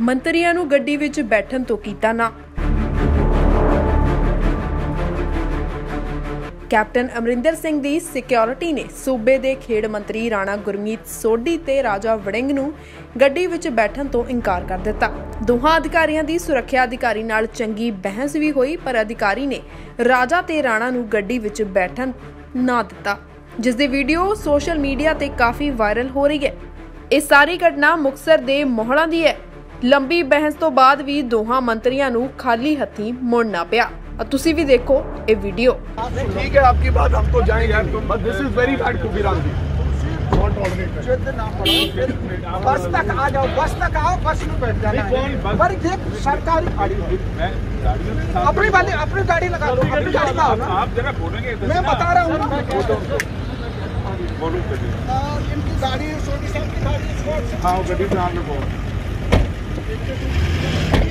ਮੰਤਰੀਆਂ ਨੂੰ ਗੱਡੀ ਵਿੱਚ ਬੈਠਣ ਤੋਂ ਕੀਤਾ ਨਾ। कैप्टन अमरिंदर सिंह दी सिक्योरिटी ने सूबे दे खेड मंत्री राणा गुरमीत सोढी ते राजा वड़िंग नूं गड्डी विच बैठण तो इनकार कर दिता। दोहां अधिकारियों की सुरक्षा अधिकारी नाल चंगी बहस भी हुई, पर अधिकारी ने राजा ते राणा नूं गड्डी विच बैठण ना दिता, जिस दी वीडियो सोशल मीडिया ते काफ़ी वायरल हो रही है। इस सारी घटना मुक्तसर दे मोहड़ा दी है। लंबी बहस तो बाद भी दोहां मंत्रियों नूं खाली हथी मुड़ना पिया। और तुसी भी देखो ये वीडियो। ठीक है, आपकी बात हम तो जाएंगे, but this is very bad to be Ram ji. बस तक आ जाओ, बस तक आओ, बस में बैठ जाना है। पर ये सरकारी गाड़ी अपनी गाड़ी लगा दो, अपनी गाड़ी में आओ ना। आप जरा बोलेंगे, मैं बता रहा हूँ ना। बोलो इनकी गाड़ी, सोनी साहब की गाड़ी, हाँ गड्डी में आप लोग